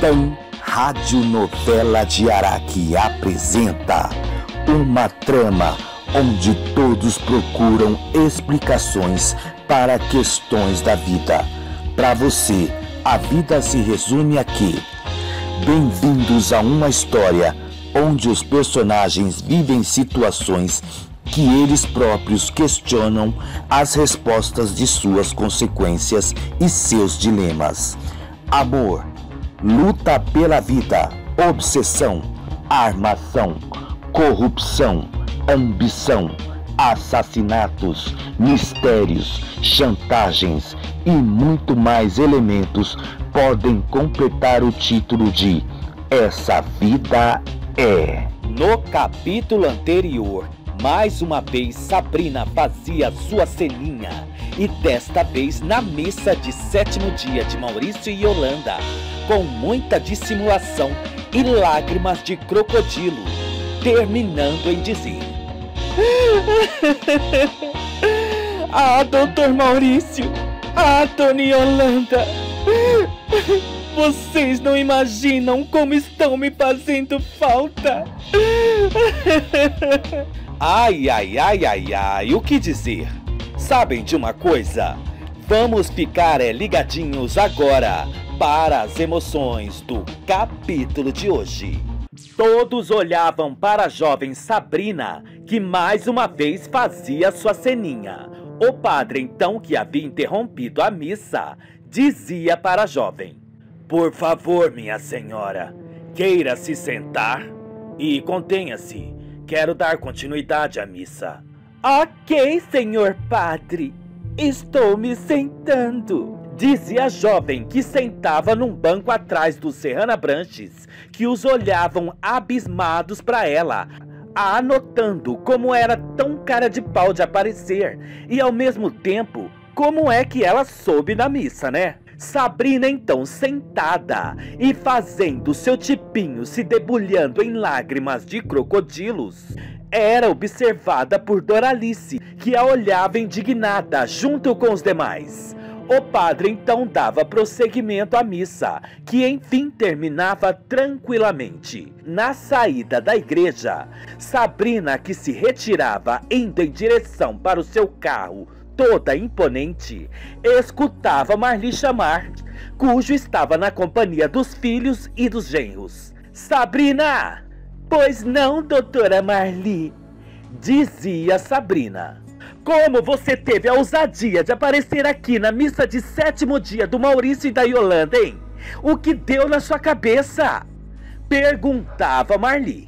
TAM Radionovela de Araque apresenta uma trama onde todos procuram explicações para questões da vida. Para você, a vida se resume aqui. Bem-vindos a uma história onde os personagens vivem situações que eles próprios questionam as respostas de suas consequências e seus dilemas. Amor, luta pela vida, obsessão, armação, corrupção, ambição, assassinatos, mistérios, chantagens e muito mais elementos podem completar o título de Essa Vida É. No capítulo anterior, mais uma vez Sabrina fazia sua ceninha, e desta vez na missa de 7º dia de Maurício e Yolanda, com muita dissimulação e lágrimas de crocodilo, terminando em dizer: Ah, doutor Maurício! Ah, dona Yolanda! Vocês não imaginam como estão me fazendo falta! Ai, ai, ai, ai, ai, o que dizer? Sabem de uma coisa? Vamos ficar ligadinhos agora para as emoções do capítulo de hoje. Todos olhavam para a jovem Sabrina, que mais uma vez fazia sua ceninha. O padre, então, que havia interrompido a missa, dizia para a jovem: Por favor, minha senhora, queira se sentar e contenha-se. Quero dar continuidade à missa. Ok, senhor padre. Estou me sentando, dizia a jovem, que sentava num banco atrás do Serrana Branches, que os olhavam abismados para ela, anotando como era tão cara de pau de aparecer e ao mesmo tempo como é que ela soube na missa, né? Sabrina, então, sentada e fazendo seu tipinho se debulhando em lágrimas de crocodilos, era observada por Doralice, que a olhava indignada junto com os demais. O padre, então, dava prosseguimento à missa, que enfim terminava tranquilamente. Na saída da igreja, Sabrina, que se retirava indo em direção para o seu carro, toda imponente, escutava Marli chamar, cujo estava na companhia dos filhos e dos genros. Sabrina! Pois não, doutora Marli, dizia Sabrina. Como você teve a ousadia de aparecer aqui na missa de 7º dia do Maurício e da Yolanda, hein? O que deu na sua cabeça? Perguntava Marli.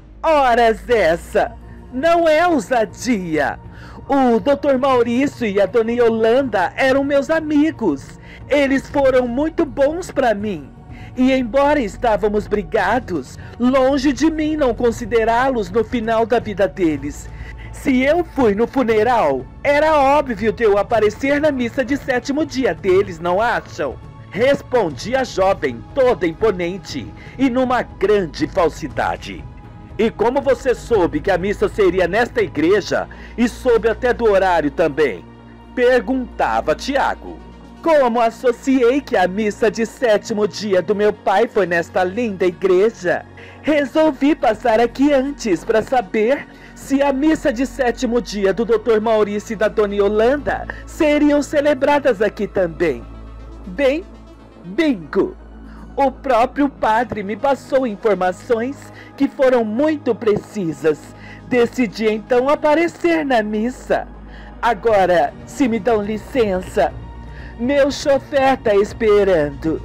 Horas essa, não é ousadia. O doutor Maurício e a dona Yolanda eram meus amigos. Eles foram muito bons para mim. E embora estávamos brigados, longe de mim não considerá-los no final da vida deles. Se eu fui no funeral, era óbvio de eu aparecer na missa de 7º dia deles, não acham? Respondia a jovem, toda imponente e numa grande falsidade. E como você soube que a missa seria nesta igreja e soube até do horário também? Perguntava Tiago. Como associei que a missa de 7º dia do meu pai foi nesta linda igreja, resolvi passar aqui antes para saber se a missa de 7º dia do Dr. Maurício e da dona Yolanda seriam celebradas aqui também. Bem, bingo! O próprio padre me passou informações que foram muito precisas. Decidi então aparecer na missa. Agora, se me dão licença, meu chofer tá esperando.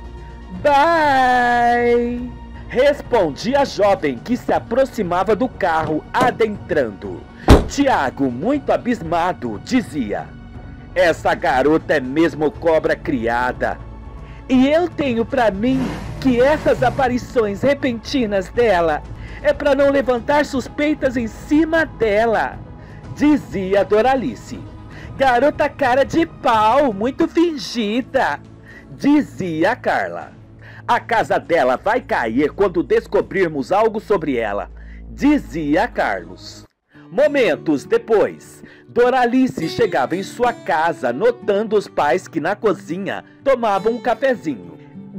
Bye! Respondia a jovem, que se aproximava do carro adentrando. Tiago, muito abismado, dizia: Essa garota é mesmo cobra criada. E eu tenho pra mim que essas aparições repentinas dela é pra não levantar suspeitas em cima dela, dizia Doralice. Garota cara de pau, muito fingida, dizia Carla. A casa dela vai cair quando descobrirmos algo sobre ela, dizia Carlos. Momentos depois, Doralice chegava em sua casa, notando os pais que na cozinha tomavam um cafezinho.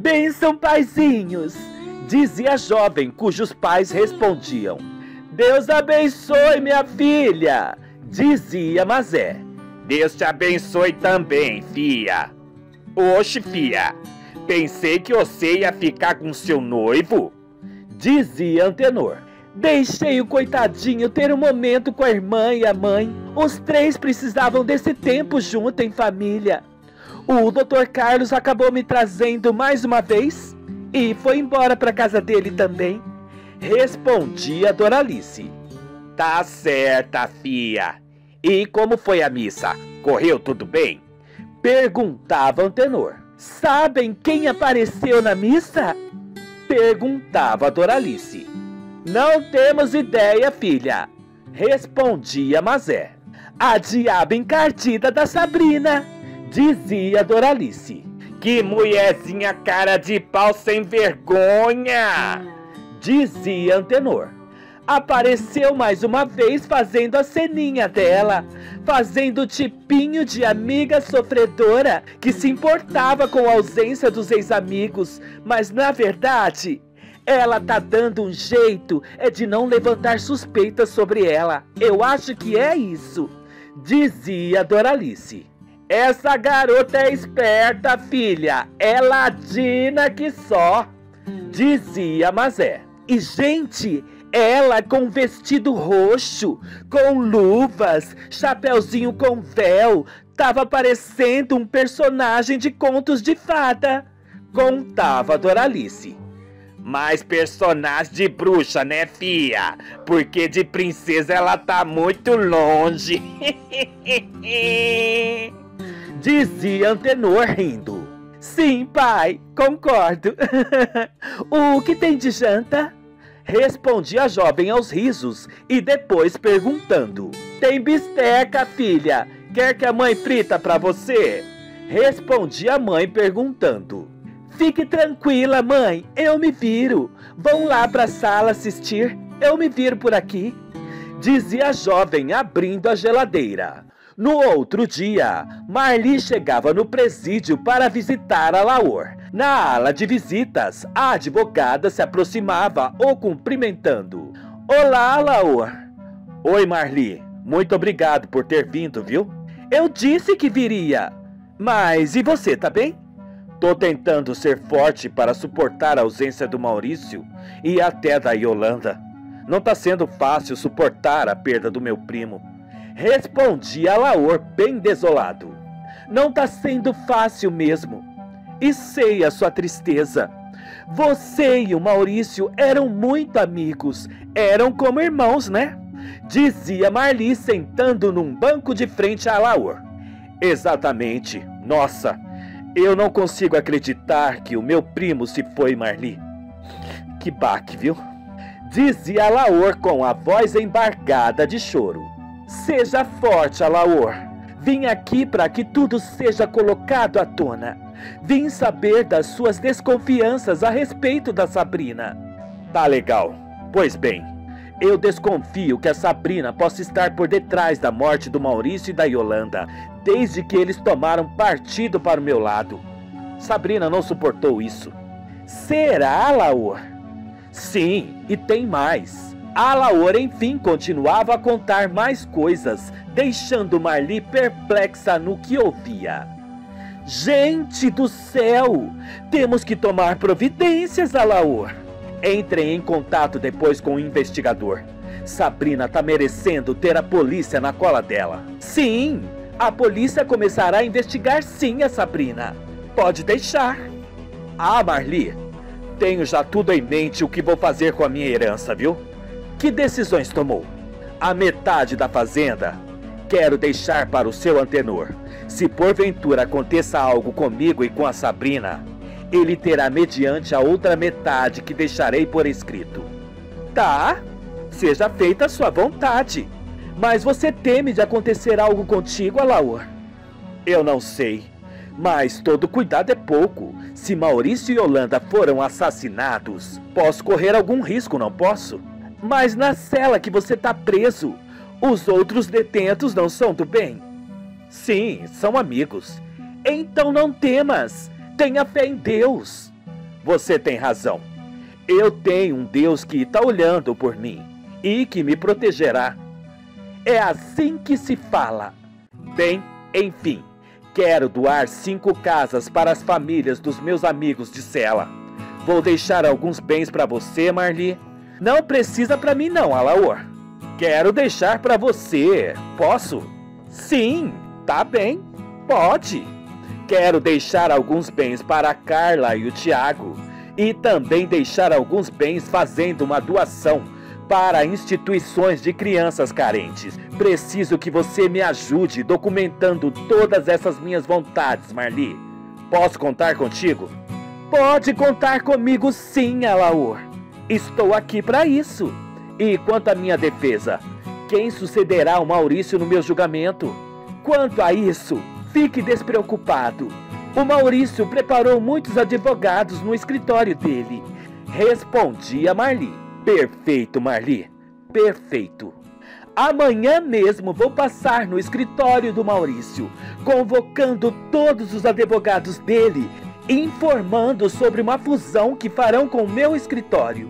Bênção, paizinhos, dizia a jovem, cujos pais respondiam. Deus abençoe, minha filha, dizia Mazé. Deus te abençoe também, fia. Oxe, fia, pensei que você ia ficar com seu noivo, dizia Antenor. Deixei o coitadinho ter um momento com a irmã e a mãe. Os três precisavam desse tempo junto em família. O Dr. Carlos acabou me trazendo mais uma vez e foi embora para casa dele também, respondia Doralice. Tá certa, fia. E como foi a missa? Correu tudo bem? Perguntava Antenor. Sabem quem apareceu na missa? Perguntava Doralice. Não temos ideia, filha, respondia Mazé. A diaba encardida da Sabrina, dizia Doralice. Que mulherzinha cara de pau sem vergonha, dizia Antenor. Apareceu mais uma vez fazendo a ceninha dela, fazendo o tipinho de amiga sofredora que se importava com a ausência dos ex-amigos, mas na verdade ela tá dando um jeito de não levantar suspeitas sobre ela. Eu acho que é isso, dizia Doralice. Essa garota é esperta, filha, é ladina que só, dizia Mazé. E gente, ela com vestido roxo, com luvas, chapeuzinho com véu, tava parecendo um personagem de contos de fada, contava Doralice. Mais personagem de bruxa, né, fia? Porque de princesa ela tá muito longe. Dizia Antenor rindo. Sim, pai, concordo. O que tem de janta? Respondia a jovem aos risos e depois perguntando. Tem bisteca, filha. Quer que a mãe frita pra você? Respondia a mãe perguntando. Fique tranquila, mãe, eu me viro. Vão lá pra sala assistir, eu me viro por aqui, dizia a jovem abrindo a geladeira. No outro dia, Marli chegava no presídio para visitar a Laor. Na ala de visitas, a advogada se aproximava o cumprimentando. Olá, Laor. Oi, Marli. Muito obrigado por ter vindo, viu? Eu disse que viria. Mas e você, tá bem? Tô tentando ser forte para suportar a ausência do Maurício e até da Yolanda. Não tá sendo fácil suportar a perda do meu primo. Respondia Laor bem desolado. Não tá sendo fácil mesmo. E sei a sua tristeza. Você e o Maurício eram muito amigos. Eram como irmãos, né? Dizia Marli sentando num banco de frente a Laor. Exatamente. Nossa, eu não consigo acreditar que o meu primo se foi, Marli. Que baque, viu? Dizia Laor com a voz embargada de choro. Seja forte, Laor. Vim aqui para que tudo seja colocado à tona. Vim saber das suas desconfianças a respeito da Sabrina. Tá legal. Pois bem, eu desconfio que a Sabrina possa estar por detrás da morte do Maurício e da Yolanda, desde que eles tomaram partido para o meu lado. Sabrina não suportou isso. Será, Laor? Sim, e tem mais. A Laor, enfim, continuava a contar mais coisas, deixando Marli perplexa no que ouvia. Gente do céu! Temos que tomar providências, Laor. Entrem em contato depois com o investigador. Sabrina tá merecendo ter a polícia na cola dela. Sim, a polícia começará a investigar sim a Sabrina. Pode deixar. Ah, Marli, tenho já tudo em mente o que vou fazer com a minha herança, viu? Que decisões tomou? A metade da fazenda quero deixar para o seu Antenor. Se porventura aconteça algo comigo e com a Sabrina, ele terá mediante a outra metade que deixarei por escrito. Tá, seja feita a sua vontade. Mas você teme de acontecer algo contigo, Laor? Eu não sei, mas todo cuidado é pouco. Se Maurício e Yolanda foram assassinados, posso correr algum risco, não posso? Mas na cela que você tá preso, os outros detentos não são do bem? Sim, são amigos. Então não temas, tenha fé em Deus. Você tem razão. Eu tenho um Deus que está olhando por mim e que me protegerá. É assim que se fala. Bem, enfim, quero doar 5 casas para as famílias dos meus amigos de cela. Vou deixar alguns bens para você, Marli. Não precisa para mim não, Alaor. Quero deixar para você. Posso? Sim, tá bem. Pode. Quero deixar alguns bens para a Carla e o Tiago. E também deixar alguns bens fazendo uma doação para instituições de crianças carentes. Preciso que você me ajude documentando todas essas minhas vontades, Marli. Posso contar contigo? Pode contar comigo sim, Alaor. Estou aqui para isso. E quanto à minha defesa, quem sucederá ao Maurício no meu julgamento? Quanto a isso, fique despreocupado. O Maurício preparou muitos advogados no escritório dele. Respondi a Marli. Perfeito, Marli. Perfeito. Amanhã mesmo vou passar no escritório do Maurício, convocando todos os advogados dele, informando sobre uma fusão que farão com o meu escritório.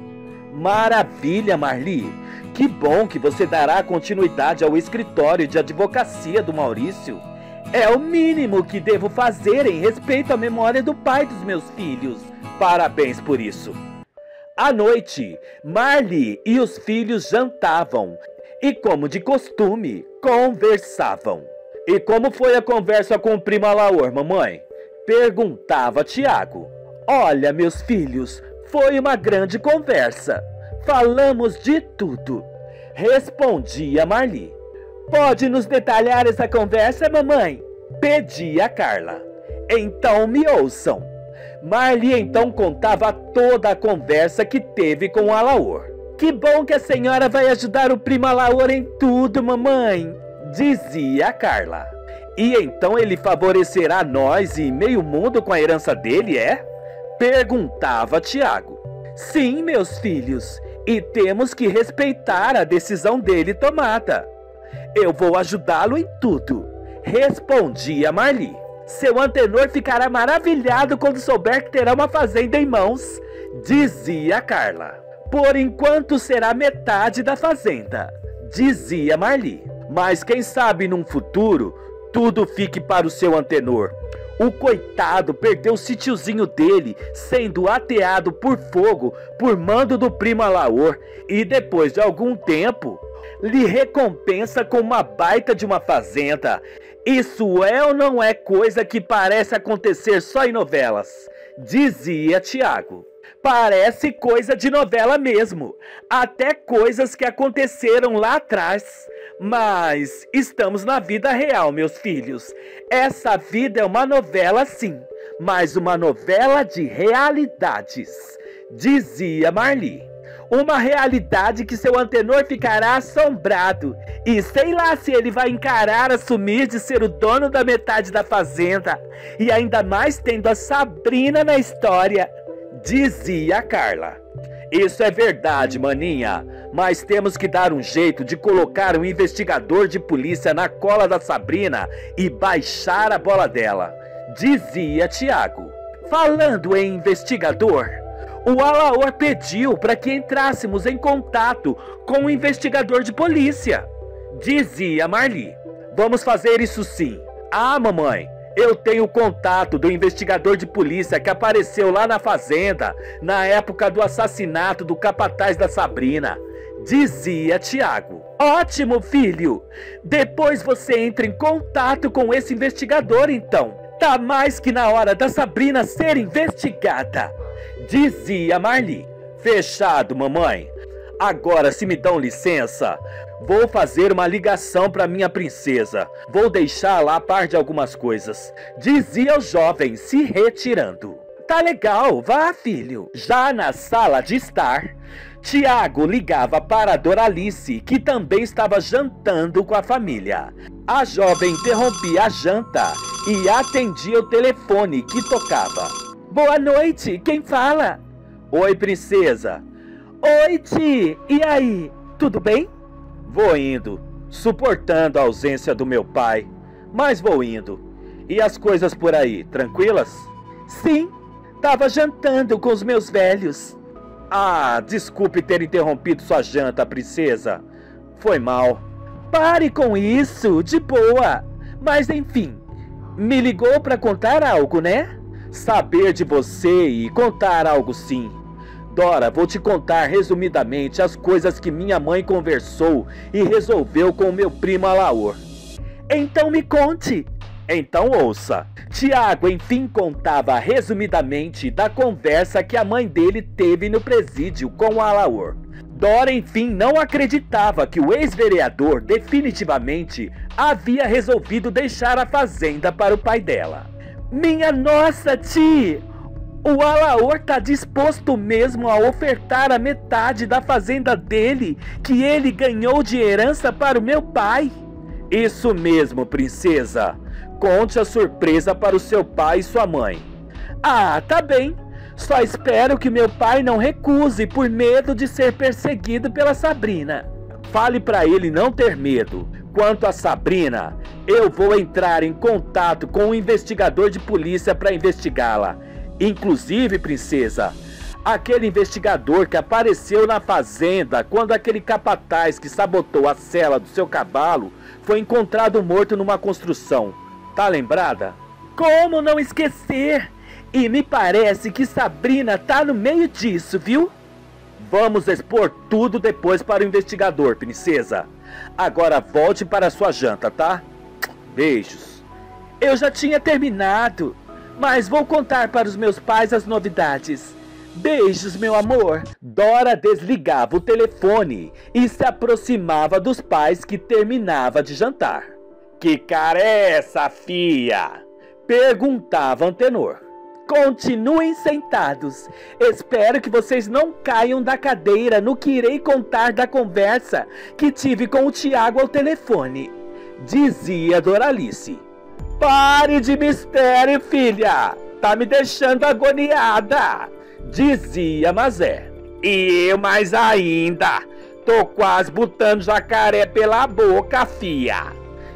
Maravilha, Marli. Que bom que você dará continuidade ao escritório de advocacia do Maurício. É o mínimo que devo fazer em respeito à memória do pai dos meus filhos. Parabéns por isso. À noite, Marli e os filhos jantavam e, como de costume, conversavam. E como foi a conversa com o primo Alaor, mamãe? Perguntava Tiago. Olha, meus filhos, foi uma grande conversa. Falamos de tudo. Respondia Marli. Pode nos detalhar essa conversa, mamãe? Pedia Carla. Então me ouçam. Marli então contava toda a conversa que teve com o Alaor. Que bom que a senhora vai ajudar o primo Alaor em tudo, mamãe, dizia Carla. E então ele favorecerá nós e meio mundo com a herança dele, é? Perguntava Tiago. Sim, meus filhos, e temos que respeitar a decisão dele tomada. Eu vou ajudá-lo em tudo, respondia Marli. Seu Antenor ficará maravilhado quando souber que terá uma fazenda em mãos, dizia Carla. Por enquanto será metade da fazenda, dizia Marli. Mas quem sabe num futuro tudo fique para o seu Antenor. O coitado perdeu o sítiozinho dele, sendo ateado por fogo por mando do primo Alaor, e depois de algum tempo lhe recompensa com uma baita de uma fazenda. Isso é ou não é coisa que parece acontecer só em novelas? Dizia Tiago. Parece coisa de novela mesmo, até coisas que aconteceram lá atrás. Mas estamos na vida real, meus filhos. Essa vida é uma novela sim, mas uma novela de realidades, dizia Marli. Uma realidade que seu Antenor ficará assombrado. E sei lá se ele vai encarar assumir de ser o dono da metade da fazenda. E ainda mais tendo a Sabrina na história, dizia Carla. Isso é verdade, maninha. Mas temos que dar um jeito de colocar um investigador de polícia na cola da Sabrina e baixar a bola dela, dizia Tiago. Falando em investigador, o Alaor pediu para que entrássemos em contato com o investigador de polícia, dizia Marli. Vamos fazer isso sim. Ah, mamãe, eu tenho o contato do investigador de polícia que apareceu lá na fazenda na época do assassinato do capataz da Sabrina, dizia Tiago. Ótimo, filho. Depois você entra em contato com esse investigador então. Tá mais que na hora da Sabrina ser investigada, dizia Marli. Fechado, mamãe. Agora, se me dão licença, vou fazer uma ligação para minha princesa. Vou deixá-la a par de algumas coisas, dizia o jovem, se retirando. Tá legal, vá, filho. Já na sala de estar, Tiago ligava para a Doralice, que também estava jantando com a família. A jovem interrompia a janta e atendia o telefone que tocava. Boa noite, quem fala? Oi, princesa. Oi, Ti, e aí, tudo bem? Vou indo, suportando a ausência do meu pai, mas vou indo. E as coisas por aí, tranquilas? Sim, tava jantando com os meus velhos. Ah, desculpe ter interrompido sua janta, princesa. Foi mal. Pare com isso, de boa. Mas enfim, me ligou pra contar algo, né? Saber de você e contar algo sim. Dora, vou te contar resumidamente as coisas que minha mãe conversou e resolveu com o meu primo Alaor. Então me conte. Então ouça. Tiago enfim contava resumidamente da conversa que a mãe dele teve no presídio com o Alaor. Dora enfim não acreditava que o ex-vereador definitivamente havia resolvido deixar a fazenda para o pai dela. Minha nossa, tia! O Alaor tá disposto mesmo a ofertar a metade da fazenda dele que ele ganhou de herança para o meu pai? Isso mesmo, princesa. Conte a surpresa para o seu pai e sua mãe. Ah, tá bem. Só espero que meu pai não recuse por medo de ser perseguido pela Sabrina. Fale para ele não ter medo. Quanto a Sabrina, eu vou entrar em contato com um investigador de polícia para investigá-la. Inclusive, princesa, aquele investigador que apareceu na fazenda quando aquele capataz que sabotou a sela do seu cavalo foi encontrado morto numa construção. Tá lembrada? Como não esquecer? E me parece que Sabrina tá no meio disso, viu? Vamos expor tudo depois para o investigador, princesa. Agora volte para a sua janta, tá? Beijos. Eu já tinha terminado, mas vou contar para os meus pais as novidades. Beijos, meu amor. Dora desligava o telefone e se aproximava dos pais que terminava de jantar. Que cara é essa, fia? Perguntava Antenor. Continuem sentados. Espero que vocês não caiam da cadeira no que irei contar da conversa que tive com o Tiago ao telefone, dizia Doralice. Pare de mistério, filha. Tá me deixando agoniada, dizia Mazé. E eu mais ainda. Tô quase botando jacaré pela boca, fia,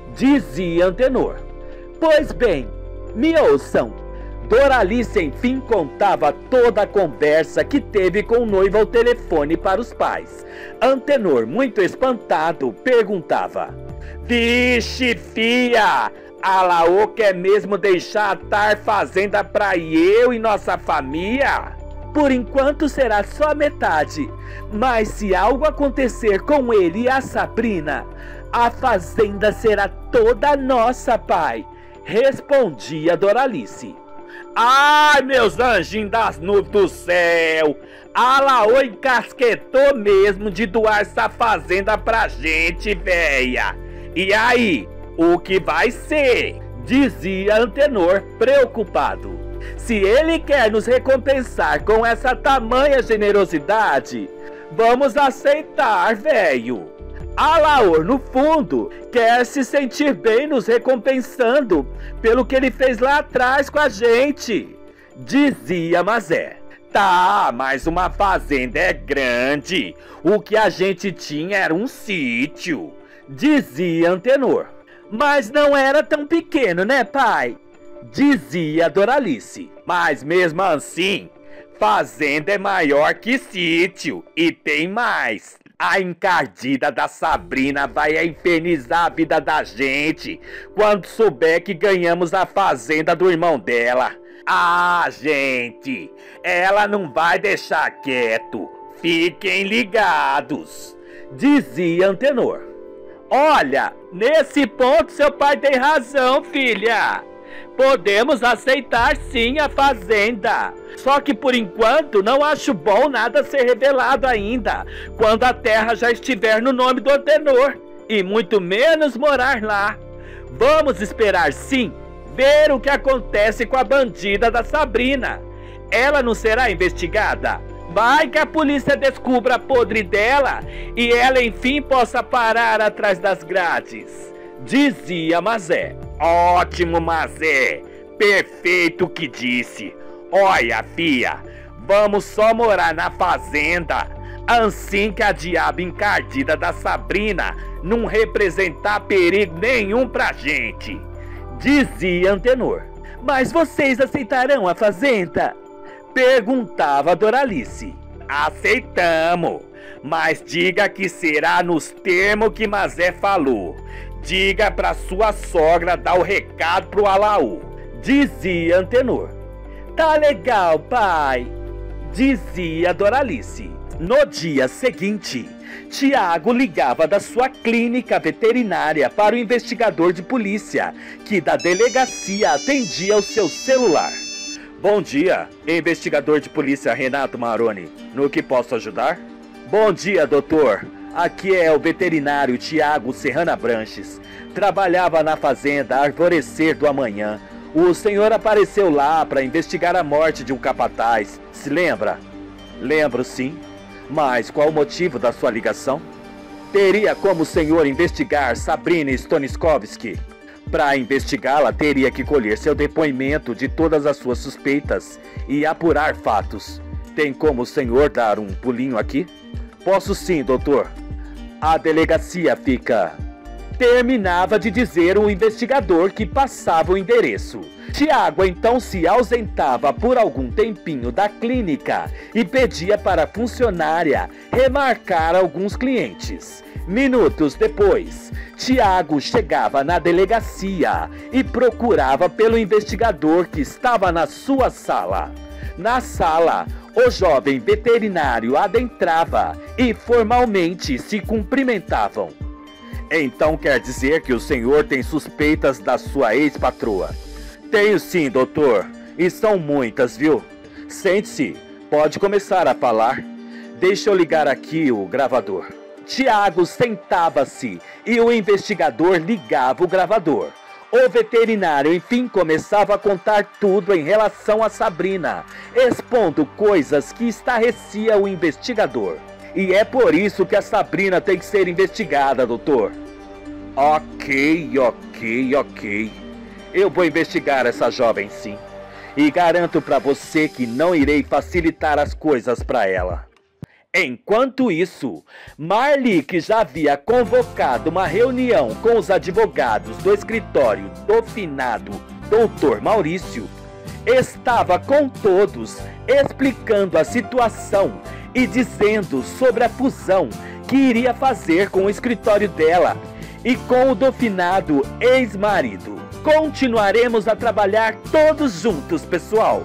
dizia Antenor. Pois bem, me ouçam. Doralice enfim contava toda a conversa que teve com o noivo ao telefone para os pais. Antenor, muito espantado, perguntava: Vixe, fia! Alaor quer mesmo deixar a Tar fazenda pra eu e nossa família? Por enquanto será só metade, mas se algo acontecer com ele e a Sabrina, a fazenda será toda nossa, pai, respondia Doralice. Ai, meus anjinhos das nuvens do céu! Alaor encasquetou mesmo de doar essa fazenda pra gente, véia! E aí, o que vai ser? Dizia Antenor, preocupado. Se ele quer nos recompensar com essa tamanha generosidade, vamos aceitar, velho. Alaor, no fundo, quer se sentir bem nos recompensando pelo que ele fez lá atrás com a gente, dizia Mazé. Tá, mas uma fazenda é grande. O que a gente tinha era um sítio, dizia Antenor. Mas não era tão pequeno, né, pai? Dizia Doralice. Mas mesmo assim, fazenda é maior que sítio e tem mais. A encardida da Sabrina vai infernizar a vida da gente quando souber que ganhamos a fazenda do irmão dela. Ah, gente, ela não vai deixar quieto. Fiquem ligados, dizia Antenor. Olha, nesse ponto seu pai tem razão, filha. Podemos aceitar sim a fazenda. Só que por enquanto não acho bom nada ser revelado ainda, quando a terra já estiver no nome do Antenor, e muito menos morar lá. Vamos esperar sim, ver o que acontece com a bandida da Sabrina. Ela não será investigada? Vai que a polícia descubra a podre dela e ela enfim possa parar atrás das grades, dizia Mazé. Ótimo, Mazé. Perfeito o que disse. Olha, fia, vamos só morar na fazenda, assim que a diaba encardida da Sabrina não representar perigo nenhum pra gente, dizia Antenor. Mas vocês aceitarão a fazenda? Perguntava Doralice. Aceitamos, mas diga que será nos termos que Mazé falou. Diga pra sua sogra dar o recado pro Alaú, dizia Antenor. Tá legal, pai, dizia Doralice. No dia seguinte, Tiago ligava da sua clínica veterinária para o investigador de polícia, que da delegacia atendia o seu celular. Bom dia, investigador de polícia Renato Maroni. No que posso ajudar? Bom dia, doutor. Aqui é o veterinário Tiago Serrana Branches. Trabalhava na fazenda Arvorecer do Amanhã. O senhor apareceu lá para investigar a morte de um capataz. Se lembra? Lembro, sim. Mas qual o motivo da sua ligação? Teria como o senhor investigar Sabrina Stoniskowski? Para investigá-la, teria que colher seu depoimento de todas as suas suspeitas e apurar fatos. Tem como o senhor dar um pulinho aqui? Posso sim, doutor. A delegacia fica... Terminava de dizer o investigador que passava o endereço. Tiago então se ausentava por algum tempinho da clínica e pedia para a funcionária remarcar alguns clientes. Minutos depois, Tiago chegava na delegacia e procurava pelo investigador que estava na sua sala. Na sala, o jovem veterinário adentrava e formalmente se cumprimentavam. Então quer dizer que o senhor tem suspeitas da sua ex-patroa? Tenho sim, doutor. E são muitas, viu? Sente-se. Pode começar a falar. Deixa eu ligar aqui o gravador. Tiago sentava-se e o investigador ligava o gravador. O veterinário, enfim, começava a contar tudo em relação a Sabrina, expondo coisas que estarrecia o investigador. E é por isso que a Sabrina tem que ser investigada, doutor. Ok. Eu vou investigar essa jovem, sim. E garanto pra você que não irei facilitar as coisas pra ela. Enquanto isso, Marli, que já havia convocado uma reunião com os advogados do escritório do finado Dr. Maurício, estava com todos explicando a situação e dizendo sobre a fusão que iria fazer com o escritório dela e com o do finado ex-marido. Continuaremos a trabalhar todos juntos, pessoal.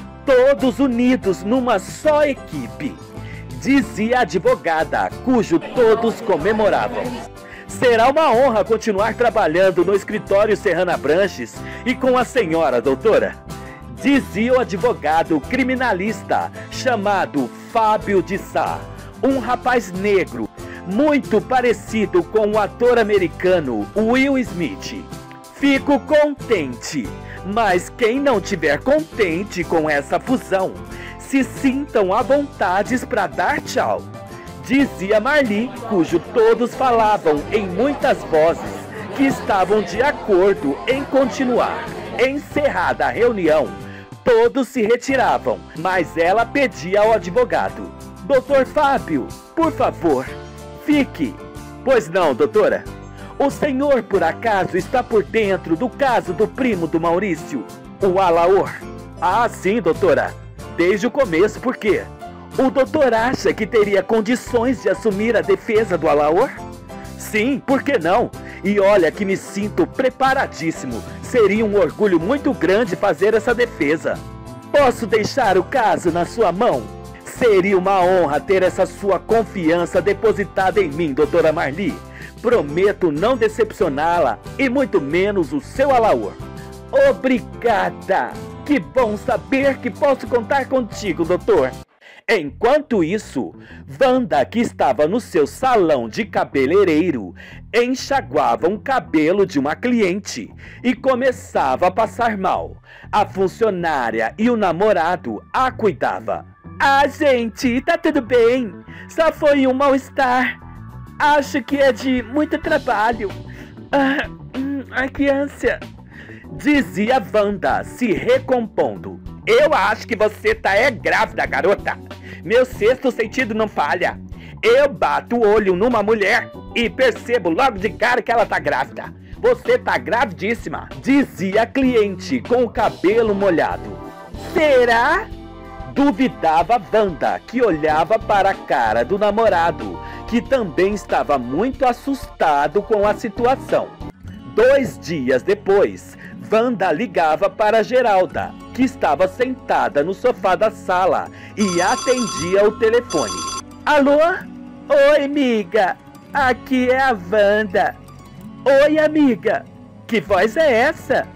Todos unidos numa só equipe, dizia a advogada, cujo todos comemoravam. Será uma honra continuar trabalhando no escritório Serrana Branches e com a senhora, doutora, dizia o advogado criminalista chamado Fábio de Sá, um rapaz negro, muito parecido com o ator americano Will Smith. Fico contente, mas quem não tiver contente com essa fusão, se sintam à vontade para dar tchau, dizia Marli, cujo todos falavam em muitas vozes que estavam de acordo em continuar. Encerrada a reunião, todos se retiravam, mas ela pedia ao advogado: Doutor Fábio, por favor, fique. Pois não, doutora? O senhor, por acaso, está por dentro do caso do primo do Maurício, o Alaor? Ah, sim, doutora. Desde o começo, por quê? O doutor acha que teria condições de assumir a defesa do Alaor? Sim, por que não? E olha que me sinto preparadíssimo. Seria um orgulho muito grande fazer essa defesa. Posso deixar o caso na sua mão? Seria uma honra ter essa sua confiança depositada em mim, doutora Marli. Prometo não decepcioná-la e muito menos o seu Alaor. Obrigada! Que bom saber que posso contar contigo, doutor. Enquanto isso, Wanda, que estava no seu salão de cabeleireiro, enxaguava um cabelo de uma cliente e começava a passar mal. A funcionária e o namorado a cuidava. Ah, gente, tá tudo bem. Só foi um mal-estar. Acho que é de muito trabalho. Ai, que ânsia, dizia Wanda, se recompondo. Eu acho que você tá grávida, garota. Meu sexto sentido não falha. Eu bato o olho numa mulher e percebo logo de cara que ela tá grávida. Você tá gravidíssima, dizia a cliente com o cabelo molhado. Será? Duvidava Wanda, que olhava para a cara do namorado, que também estava muito assustado com a situação. 2 dias depois, Wanda ligava para Geralda, que estava sentada no sofá da sala e atendia o telefone. Alô? Oi, amiga. Aqui é a Wanda. Oi, amiga. Que voz é essa?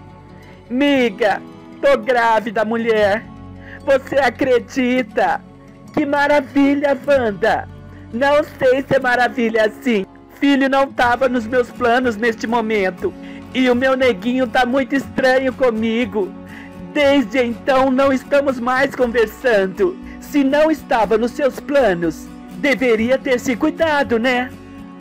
Miga, tô grávida, mulher. Você acredita? Que maravilha, Wanda. Não sei se é maravilha assim. Filho não tava nos meus planos neste momento. E o meu neguinho tá muito estranho comigo. Desde então não estamos mais conversando. Se não estava nos seus planos, deveria ter se cuidado, né?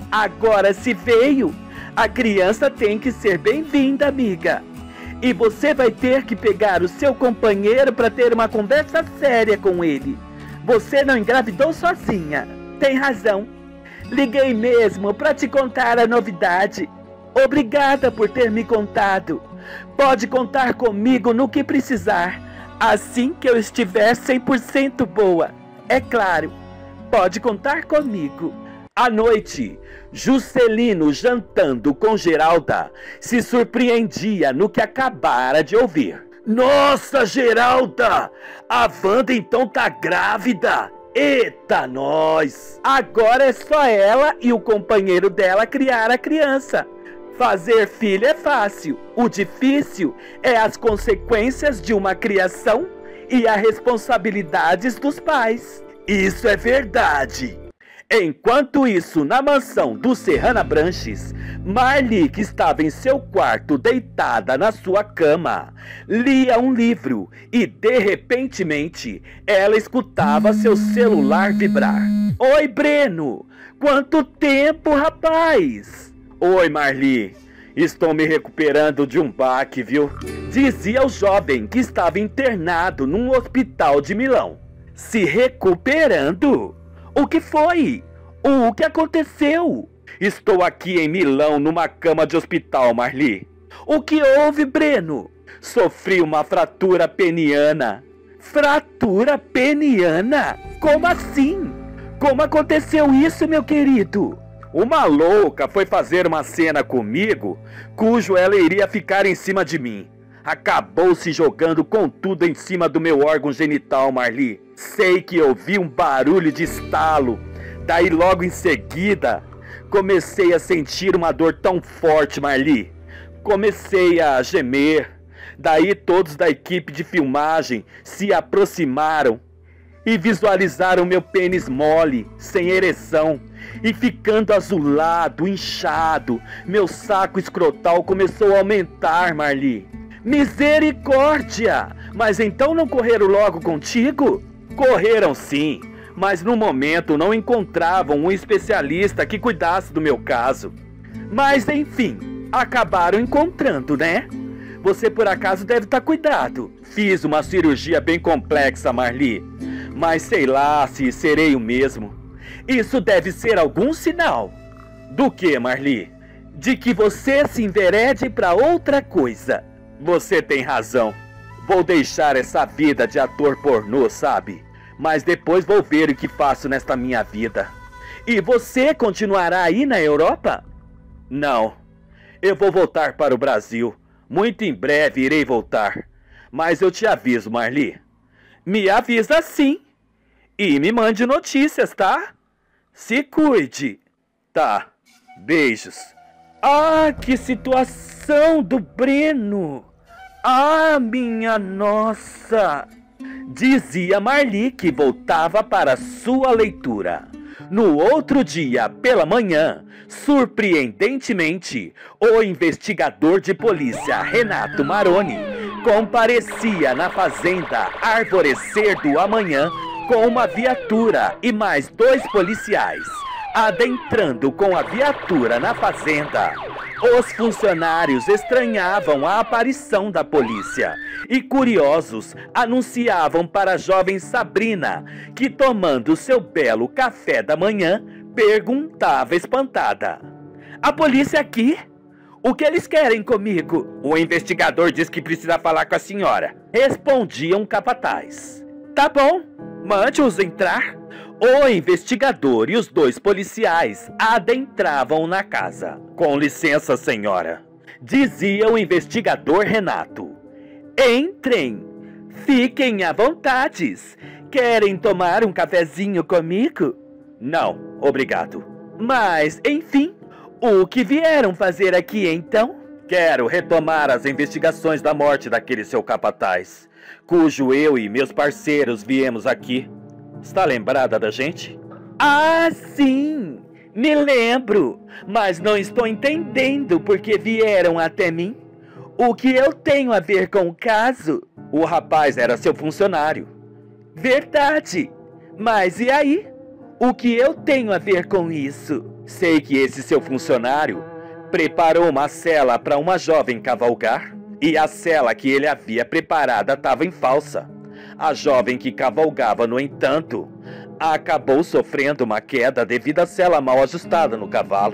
Agora se veio, a criança tem que ser bem-vinda, amiga. E você vai ter que pegar o seu companheiro para ter uma conversa séria com ele. Você não engravidou sozinha. Tem razão. Liguei mesmo para te contar a novidade. Obrigada por ter me contado. Pode contar comigo no que precisar. Assim que eu estiver 100% boa. É claro, pode contar comigo. À noite, Juscelino, jantando com Geralda, se surpreendia no que acabara de ouvir. Nossa, Geralda! A Wanda então tá grávida! Eita, nós! Agora é só ela e o companheiro dela criar a criança. Fazer filho é fácil. O difícil é as consequências de uma criação e as responsabilidades dos pais. Isso é verdade. Enquanto isso, na mansão do Serrana Branches, Marli, que estava em seu quarto deitada na sua cama, lia um livro e, de repentemente, ela escutava seu celular vibrar. Oi, Breno! Quanto tempo, rapaz? Oi, Marli. Estou me recuperando de um baque, viu? Dizia o jovem que estava internado num hospital de Milão. Se recuperando? O que foi? O que aconteceu? Estou aqui em Milão numa cama de hospital, Marli. O que houve, Breno? Sofri uma fratura peniana. Fratura peniana? Como assim? Como aconteceu isso, meu querido? Uma louca foi fazer uma cena comigo, cujo ela iria ficar em cima de mim. Acabou se jogando com tudo em cima do meu órgão genital, Marli. Sei que ouvi um barulho de estalo. Daí logo em seguida, comecei a sentir uma dor tão forte, Marli. Comecei a gemer. Daí todos da equipe de filmagem se aproximaram e visualizaram meu pênis mole, sem ereção, e ficando azulado, inchado. Meu saco escrotal começou a aumentar, Marli. Misericórdia! Mas então não correram logo contigo? Correram sim, mas no momento não encontravam um especialista que cuidasse do meu caso. Mas enfim, acabaram encontrando, né? Você por acaso deve estar cuidado. Fiz uma cirurgia bem complexa, Marli, mas sei lá se serei o mesmo. Isso deve ser algum sinal. Do que, Marli? De que você se enverede para outra coisa. Você tem razão. Vou deixar essa vida de ator pornô, sabe? Mas depois vou ver o que faço nesta minha vida. E você continuará aí na Europa? Não. Eu vou voltar para o Brasil. Muito em breve irei voltar. Mas eu te aviso, Marli. Me avisa sim. E me mande notícias, tá? Se cuide. Tá. Beijos. Ah, que situação do Breno. Ah, minha nossa. Dizia Marli que voltava para sua leitura. No outro dia, pela manhã, surpreendentemente, o investigador de polícia Renato Maroni comparecia na fazenda Arvorecer do Amanhã com uma viatura e mais 2 policiais. Adentrando com a viatura na fazenda, os funcionários estranhavam a aparição da polícia e, curiosos, anunciavam para a jovem Sabrina, que, tomando seu belo café da manhã, perguntava espantada: "A polícia aqui? O que eles querem comigo?" "O investigador diz que precisa falar com a senhora", respondia um capataz. Tá bom, mande-os entrar. O investigador e os 2 policiais adentravam na casa. Com licença, senhora, dizia o investigador Renato. Entrem, fiquem à vontade. Querem tomar um cafezinho comigo? Não, obrigado. Mas, enfim, o que vieram fazer aqui então? Quero retomar as investigações da morte daquele seu capataz, cujo eu e meus parceiros viemos aqui. Está lembrada da gente? Ah, sim! Me lembro, mas não estou entendendo por que vieram até mim. O que eu tenho a ver com o caso? O rapaz era seu funcionário. Verdade! Mas e aí? O que eu tenho a ver com isso? Sei que esse seu funcionário preparou uma cela para uma jovem cavalgar, e a cela que ele havia preparada estava em falsa. A jovem que cavalgava, no entanto, acabou sofrendo uma queda devido à cela mal ajustada no cavalo.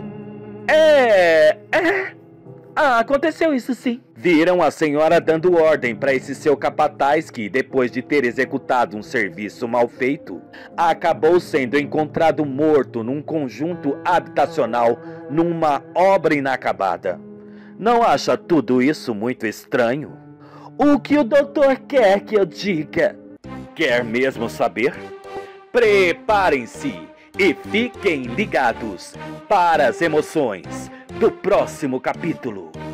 Aconteceu isso sim. Viram a senhora dando ordem para esse seu capataz que, depois de ter executado um serviço mal feito, acabou sendo encontrado morto num conjunto habitacional numa obra inacabada. Não acha tudo isso muito estranho? O que o doutor quer que eu diga? Quer mesmo saber? Preparem-se e fiquem ligados para as emoções do próximo capítulo.